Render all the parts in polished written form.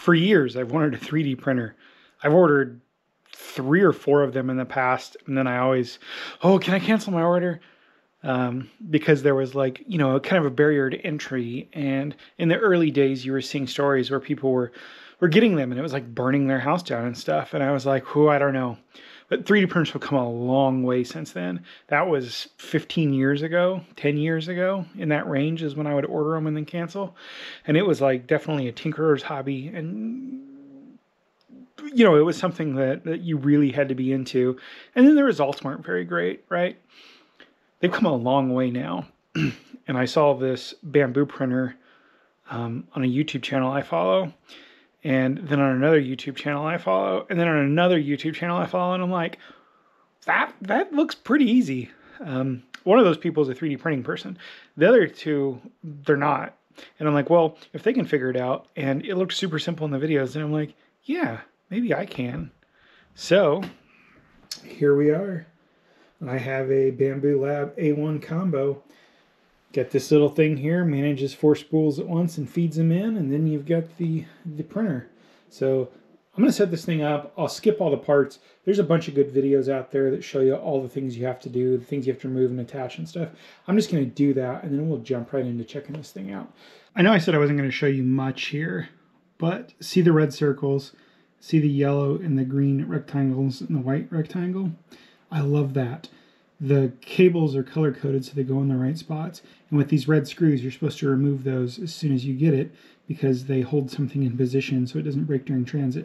for years, I've wanted a 3D printer. I've ordered 3 or 4 of them in the past, and then I always, oh, can I cancel my order? Because there was like, you know, kind of a barrier to entry. And in the early days, you were seeing stories where people were getting them and it was like burning their house down and stuff. And I was like, I don't know. But 3D printers have come a long way since then. That was 15 years ago, 10 years ago, in that range is when I would order them and then cancel. And it was like definitely a tinkerer's hobby. And, you know, it was something that you really had to be into. And then the results weren't very great, right? They've come a long way now. And I saw this Bambu printer on a YouTube channel I follow. And then on another YouTube channel I follow. And then on another YouTube channel I follow. And I'm like, that looks pretty easy. One of those people is a 3D printing person. The other two, they're not. And I'm like, well, if they can figure it out, and it looks super simple in the videos, then I'm like, yeah, maybe I can. So here we are. I have a Bambu Lab A1 combo. Got this little thing here, manages 4 spools at once and feeds them in, and then you've got the printer. So I'm going to set this thing up. I'll skip all the parts. There's a bunch of good videos out there that show you all the things you have to do, the things you have to remove and attach and stuff. I'm just going to do that, and then we'll jump right into checking this thing out. I know I said I wasn't going to show you much here, but see the red circles, see the yellow and the green rectangles and the white rectangle? I love that. The cables are color-coded so they go in the right spots. And with these red screws, you're supposed to remove those as soon as you get it because they hold something in position so it doesn't break during transit.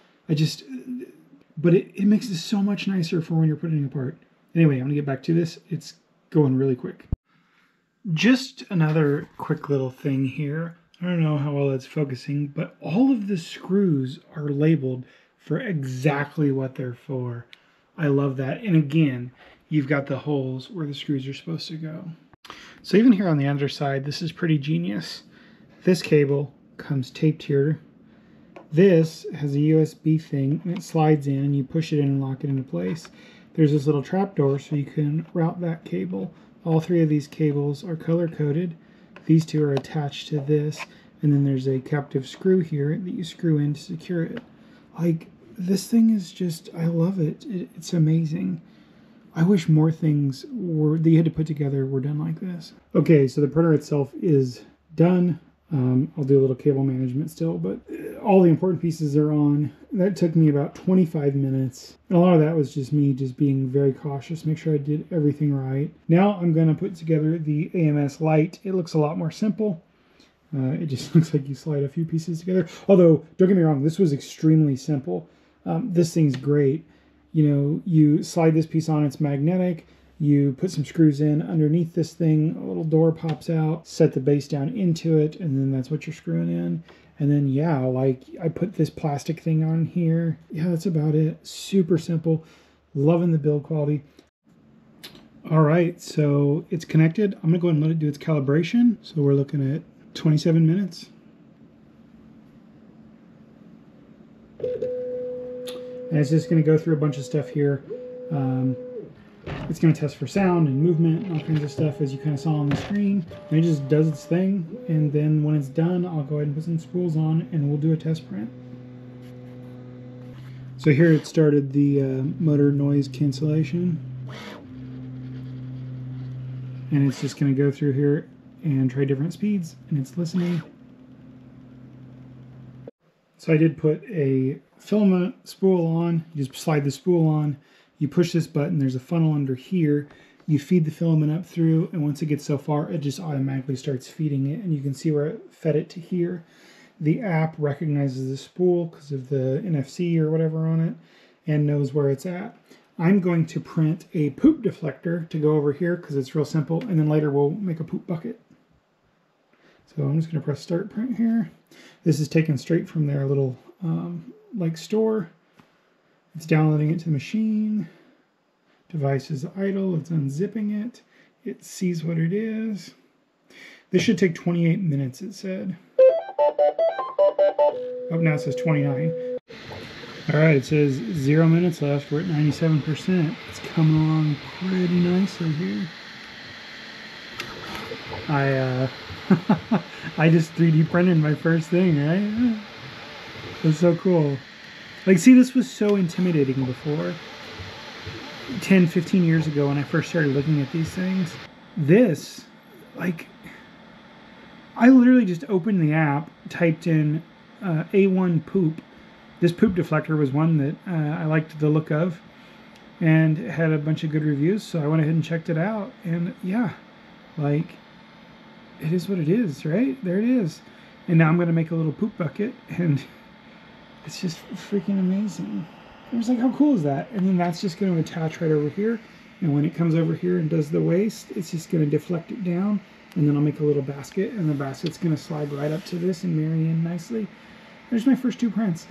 But it makes this so much nicer for when you're putting it apart. Anyway, I'm going to get back to this. It's going really quick. Just another quick little thing here. I don't know how well it's focusing, but all of the screws are labeled for exactly what they're for. I love that. And again, you've got the holes where the screws are supposed to go. So even here on the underside, this is pretty genius. This cable comes taped here. This has a USB thing, and it slides in, and you push it in and lock it into place. There's this little trap door so you can route that cable. All 3 of these cables are color-coded. These 2 are attached to this, and then there's a captive screw here that you screw in to secure it. Like, this thing is just, I love it. It's amazing. I wish more things that you had to put together were done like this. Okay, so the printer itself is done. I'll do a little cable management still, but all the important pieces are on. That took me about 25 minutes. And a lot of that was just me just being very cautious, make sure I did everything right. Now I'm going to put together the AMS light. It looks a lot more simple. It just looks like you slide a few pieces together. Although, don't get me wrong, this was extremely simple. This thing's great. You know, you slide this piece on, it's magnetic. You put some screws in underneath this thing, a little door pops out, set the base down into it, and then that's what you're screwing in. And then, yeah, like I put this plastic thing on here. Yeah, that's about it. Super simple. Loving the build quality. All right, so it's connected. I'm gonna go ahead and let it do its calibration. So we're looking at 27 minutes. And it's just going to go through a bunch of stuff here. It's going to test for sound and movement and all kinds of stuff, as you kind of saw on the screen. And it just does its thing. And then when it's done, I'll go ahead and put some spools on and we'll do a test print. So here it started the motor noise cancellation. And it's just going to go through here and try different speeds. And it's listening. So I did put a filament spool on. You just slide the spool on. You push this button. There's a funnel under here. You feed the filament up through, and once it gets so far, it just automatically starts feeding it, and you can see where it fed it to here. The app recognizes the spool because of the NFC or whatever on it, and knows where it's at. I'm going to print a poop deflector to go over here because it's real simple, and then later we'll make a poop bucket. So I'm just going to press start print here. This is taken straight from their little like store. It's downloading it to the machine. Device is idle. It's unzipping it. It sees what it is. This should take 28 minutes, it said. Oh, now it says 29. All right, it says 0 minutes left. We're at 97%. It's coming along pretty nicely here. I just 3D printed my first thing, right? That's so cool. Like, see, this was so intimidating before. 10, 15 years ago when I first started looking at these things. This, like, I literally just opened the app, typed in A1 poop. This poop deflector was one that I liked the look of and it had a bunch of good reviews, so I went ahead and checked it out. And yeah, like, it is what it is, right? There it is. And now I'm going to make a little poop bucket, and it's just freaking amazing. I was like, how cool is that? And then that's just going to attach right over here. And when it comes over here and does the waste, it's just going to deflect it down. And then I'll make a little basket, and the basket's going to slide right up to this and marry in nicely. There's my first 2 prints.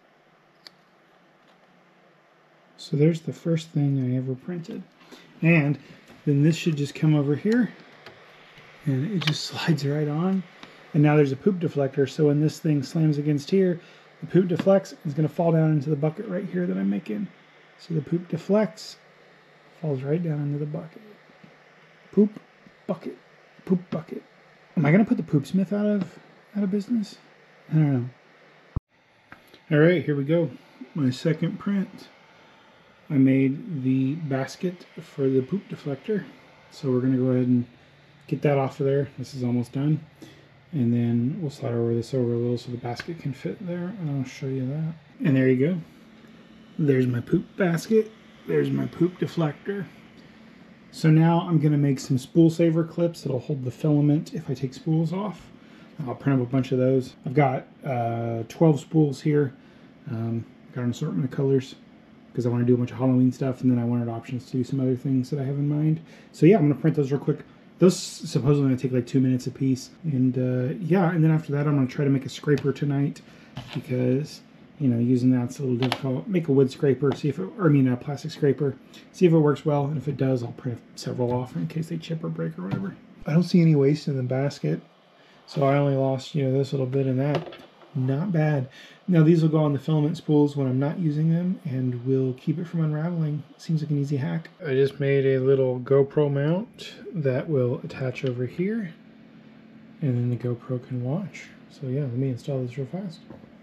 So there's the first thing I ever printed. And then this should just come over here, and it just slides right on. And now there's a poop deflector, so when this thing slams against here, the poop deflects, it's going to fall down into the bucket right here that I'm making. So the poop deflects, falls right down into the bucket. Poop bucket. Poop bucket. Am I going to put the Poopsmith out of business? I don't know. All right, here we go. My second print. I made the basket for the poop deflector. So we're going to go ahead and get that off of there. This is almost done. And then we'll slide this over a little so the basket can fit there. And I'll show you that. And there you go. There's my poop basket. There's my poop deflector. So now I'm going to make some spool saver clips that'll hold the filament if I take spools off. I'll print up a bunch of those. I've got 12 spools here. Got an assortment of colors because I want to do a bunch of Halloween stuff, and then I wanted options to do some other things that I have in mind. So yeah, I'm going to print those real quick. Those supposedly going to take like 2 minutes a piece. And yeah, and then after that I'm going to try to make a scraper tonight because, you know, using that's a little difficult. Make a wood scraper, see if it, or I mean a plastic scraper, see if it works well, and if it does, I'll print several off in case they chip or break or whatever. I don't see any waste in the basket, so I only lost, you know, this little bit in that. Not bad. Now these will go on the filament spools when I'm not using them, and will keep it from unraveling. Seems like an easy hack. I just made a little GoPro mount that will attach over here, and then the GoPro can watch. So yeah, let me install this real fast.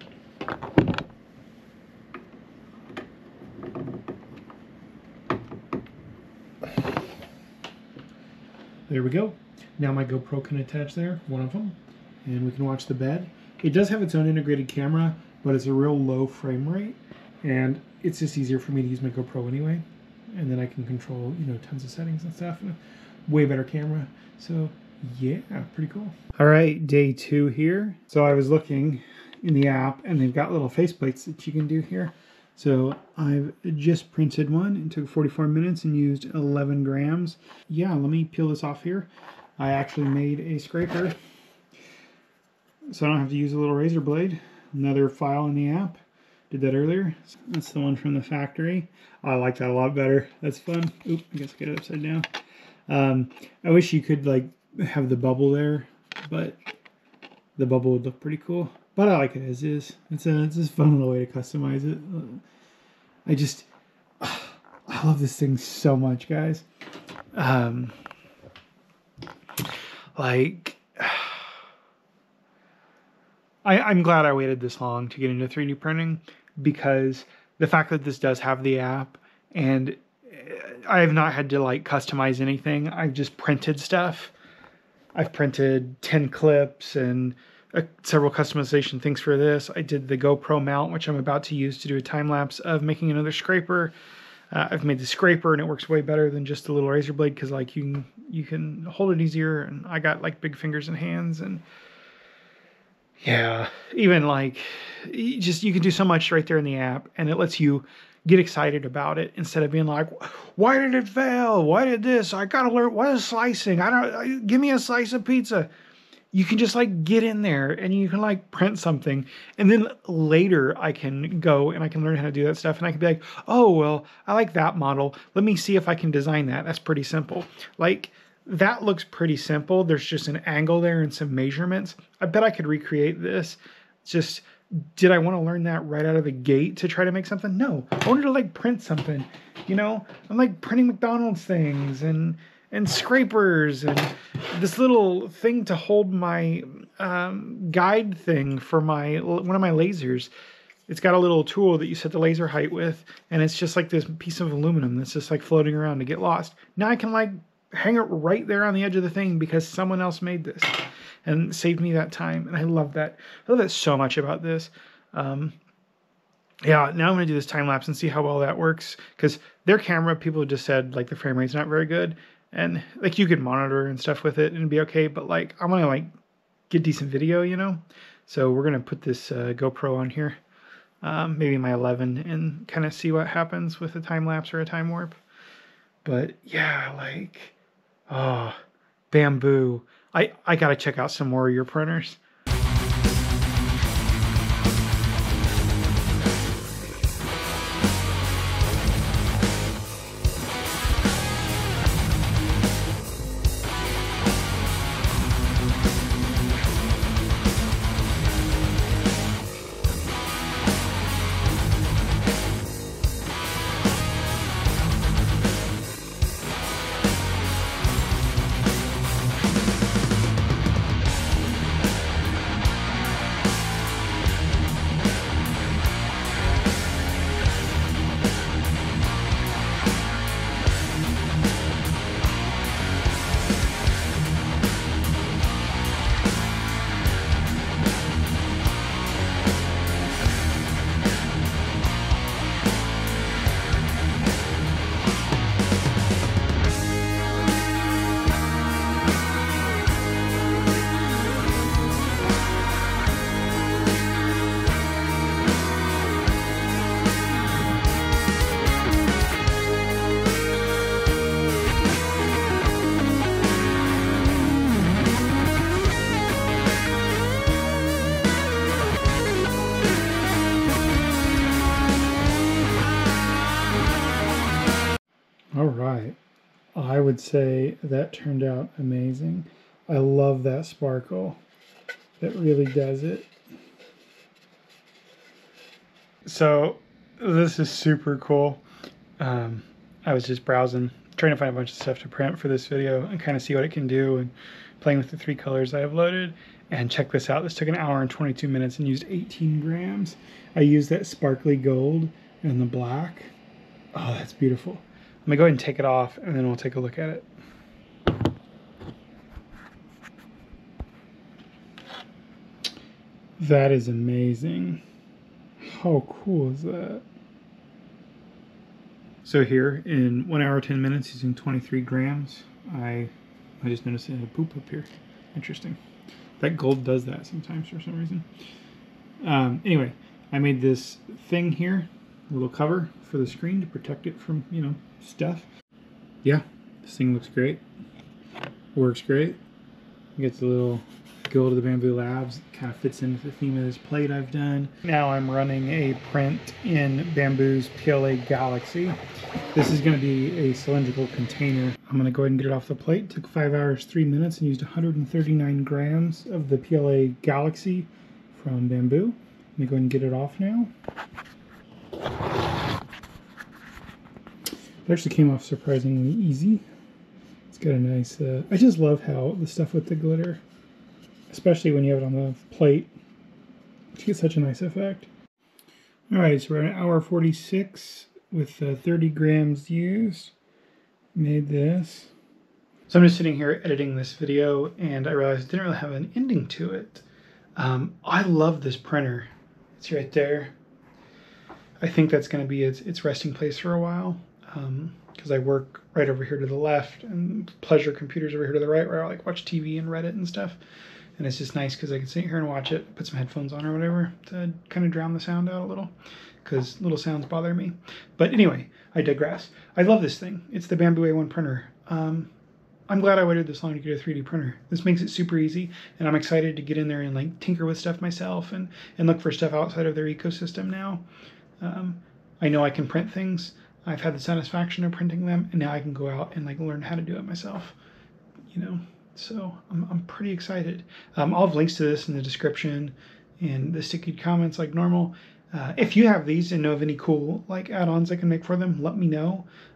There we go. Now my GoPro can attach there, one of them, and we can watch the bed. It does have its own integrated camera, but it's a real low frame rate, and it's just easier for me to use my GoPro anyway. And then I can control, you know, tons of settings and stuff, and a way better camera. So yeah, pretty cool. All right, day 2 here. So I was looking in the app, and they've got little faceplates that you can do here. So I've just printed one. It took 44 minutes and used 11 grams. Yeah, let me peel this off here. I actually made a scraper, so I don't have to use a little razor blade. Another file in the app. Did that earlier. That's the one from the factory. I like that a lot better. That's fun. Oop, I guess I get it upside down. I wish you could like have the bubble there, but the bubble would look pretty cool. But I like it as is. It's just a fun little way to customize it. I love this thing so much, guys. I'm glad I waited this long to get into 3D printing, because the fact that this does have the app, and I have not had to like customize anything. I've just printed stuff. I've printed 10 clips and several customization things for this. I did the GoPro mount, which I'm about to use to do a time lapse of making another scraper. I've made the scraper, and it works way better than just a little razor blade, because like you can hold it easier, and I got like big fingers and hands, and yeah, even like you can do so much right there in the app, and it lets you get excited about it instead of being like, why did it fail? Why did this? I gotta learn what is slicing. Give me a slice of pizza. You can just like get in there and you can like print something, and then later I can go and I can learn how to do that stuff, and I can be like, oh well, I like that model. Let me see if I can design that. That's pretty simple. Like, that looks pretty simple. There's just an angle there and some measurements. I bet I could recreate this. Just, did I want to learn that right out of the gate to try to make something? No. I wanted to like print something, you know? I'm like printing McDonald's things, and and scrapers and this little thing to hold my guide thing for one of my lasers. It's got a little tool that you set the laser height with, and it's just like this piece of aluminum that's just like floating around to get lost. Now I can like hang it right there on the edge of the thing because someone else made this and saved me that time. And I love that. I love that so much about this. Yeah, now I'm going to do this time lapse and see how well that works, because their camera, people just said like the frame rate's not very good, and like you could monitor and stuff with it and it'd be okay, but like I want to like get decent video, you know? So we're going to put this GoPro on here, maybe my 11, and kind of see what happens with a time lapse or a time warp. But yeah, like, oh, Bambu. I got to check out some more of your printers. All right, I would say that turned out amazing. I love that sparkle. That really does it. So this is super cool. I was just browsing, trying to find a bunch of stuff to print for this video and kind of see what it can do, and playing with the 3 colors I have loaded. And check this out. This took 1 hour and 22 minutes and used 18 grams. I used that sparkly gold and the black. Oh, that's beautiful. I'm gonna go ahead and take it off, and then we'll take a look at it. That is amazing. How cool is that? So here, in 1 hour 10 minutes, using 23 grams, I just noticed it had a poop up here. Interesting. That gold does that sometimes for some reason. Anyway, I made this thing here, a little cover for the screen to protect it from, you know, stuff. Yeah, this thing looks great. Works great. Gets a little go to the Bambu Labs. Kind of fits into the theme of this plate I've done. Now I'm running a print in Bambu's PLA Galaxy. This is going to be a cylindrical container. I'm going to go ahead and get it off the plate. It took 5 hours 3 minutes and used 139 grams of the PLA Galaxy from Bambu. Let me go ahead and get it off now. It actually came off surprisingly easy. It's got a nice, I just love how the stuff with the glitter, especially when you have it on the plate, it gets such a nice effect. Alright, so we're at 1 hour 46 with 30 grams used. Made this. So I'm just sitting here editing this video, and I realized I didn't really have an ending to it. I love this printer. It's right there. I think that's going to be its resting place for a while. Because I work right over here to the left, and pleasure computers over here to the right, where I like watch TV and Reddit and stuff. And it's just nice because I can sit here and watch it, put some headphones on or whatever to kind of drown the sound out a little, because little sounds bother me. But anyway, I digress. I love this thing. It's the Bambu A1 printer. I'm glad I waited this long to get a 3D printer. This makes it super easy, and I'm excited to get in there and like tinker with stuff myself and look for stuff outside of their ecosystem now. I know I can print things. I've had the satisfaction of printing them, and now I can go out and like learn how to do it myself, you know. So I'm pretty excited. I'll have links to this in the description and the sticky comments like normal. If you have these and know of any cool like add-ons I can make for them, let me know.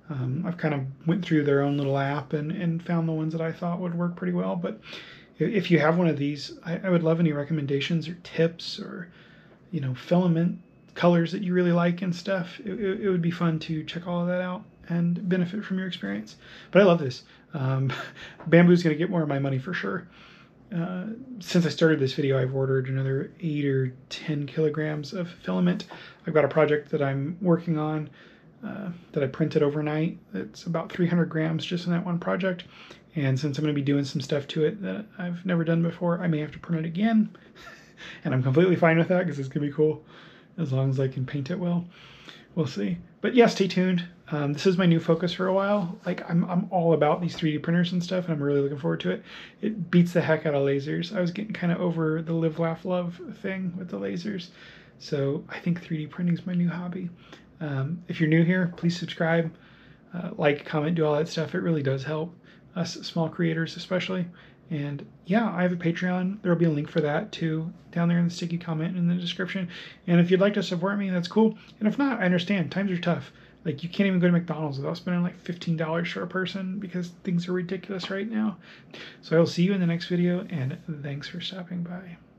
I've kind of went through their own little app and found the ones that I thought would work pretty well. But if you have one of these, I would love any recommendations or tips or, you know, filament colors that you really like and stuff. It would be fun to check all of that out and benefit from your experience. But I love this. Bambu's going to get more of my money for sure. Since I started this video, I've ordered another 8 or 10 kilograms of filament. I've got a project that I'm working on that I printed overnight. It's about 300 grams just in that one project. And since I'm going to be doing some stuff to it that I've never done before, I may have to print it again. And I'm completely fine with that because it's going to be cool as long as I can paint it well. We'll see. But yeah, stay tuned. This is my new focus for a while. Like I'm all about these 3D printers and stuff, and I'm really looking forward to it. It beats the heck out of lasers. I was getting kind of over the live, laugh, love thing with the lasers. So I think 3D printing is my new hobby. If you're new here, please subscribe, like, comment, do all that stuff. It really does help us small creators especially. And yeah, I have a Patreon. There'll be a link for that too down there in the sticky comment in the description. And if you'd like to support me, that's cool. And if not, I understand. Times are tough. Like, you can't even go to McDonald's without spending like $15 for a person because things are ridiculous right now. So I will see you in the next video, and thanks for stopping by.